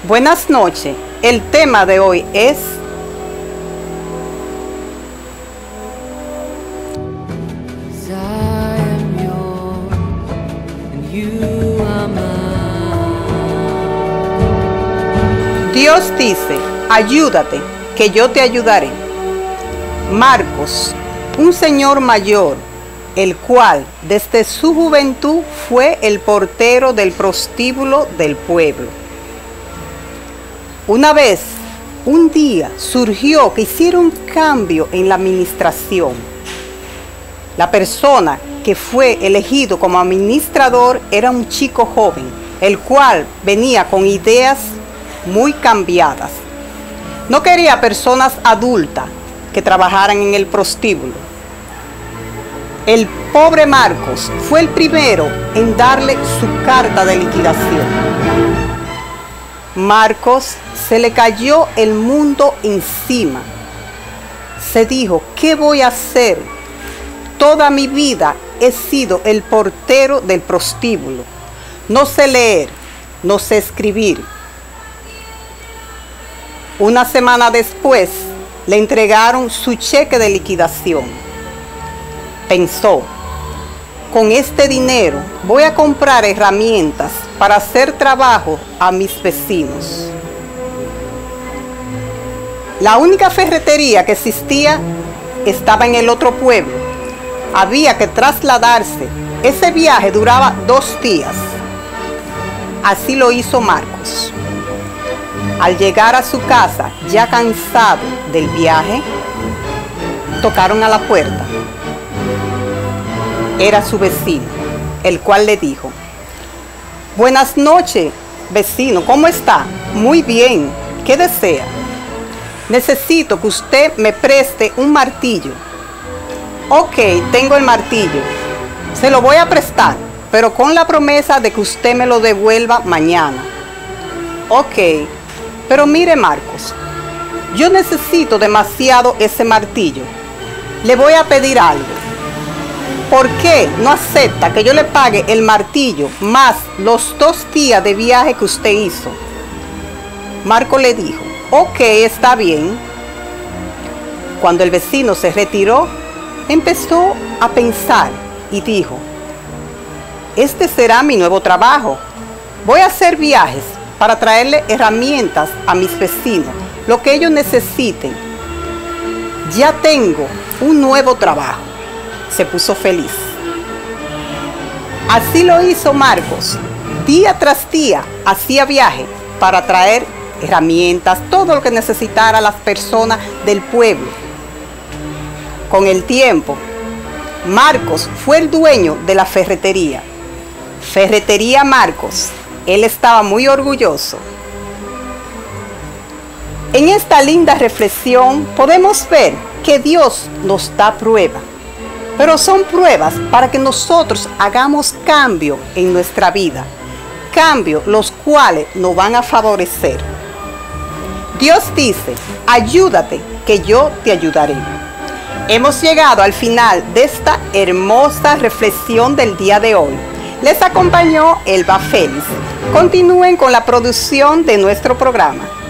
Buenas noches. El tema de hoy es Dios dice, ayúdate, que yo te ayudaré. Marcos, un señor mayor, el cual desde su juventud fue el portero del prostíbulo del pueblo. Una vez, un día, surgió que hiciera un cambio en la administración. La persona que fue elegido como administrador era un chico joven, el cual venía con ideas muy cambiadas. No quería personas adultas que trabajaran en el prostíbulo. El pobre Marcos fue el primero en darle su carta de liquidación. Marcos se le cayó el mundo encima. Se dijo, ¿qué voy a hacer? Toda mi vida he sido el portero del prostíbulo. No sé leer, no sé escribir. Una semana después, le entregaron su cheque de liquidación. Pensó, con este dinero voy a comprar herramientas para hacer trabajo a mis vecinos. La única ferretería que existía estaba en el otro pueblo. Había que trasladarse. Ese viaje duraba 2 días. Así lo hizo Marcos. Al llegar a su casa, ya cansado del viaje, tocaron a la puerta. Era su vecino, el cual le dijo, buenas noches, vecino, ¿cómo está? Muy bien, ¿qué desea? Necesito que usted me preste un martillo. Ok, tengo el martillo, se lo voy a prestar, pero con la promesa de que usted me lo devuelva mañana. Ok, pero mire Marcos, yo necesito demasiado ese martillo. Le voy a pedir algo. ¿Por qué no acepta que yo le pague el martillo más los 2 días de viaje que usted hizo? Marcos le dijo, ok, está bien. Cuando el vecino se retiró, empezó a pensar y dijo, este será mi nuevo trabajo. Voy a hacer viajes para traerle herramientas a mis vecinos, lo que ellos necesiten. Ya tengo un nuevo trabajo. Se puso feliz. Así lo hizo Marcos. Día tras día hacía viaje para traer herramientas, todo lo que necesitara las personas del pueblo. Con el tiempo, Marcos fue el dueño de la ferretería. Ferretería Marcos. Él estaba muy orgulloso. En esta linda reflexión podemos ver que Dios nos da prueba, pero son pruebas para que nosotros hagamos cambio en nuestra vida, cambios los cuales nos van a favorecer. Dios dice, ayúdate, que yo te ayudaré. Hemos llegado al final de esta hermosa reflexión del día de hoy. Les acompañó Elba Félix. Continúen con la producción de nuestro programa.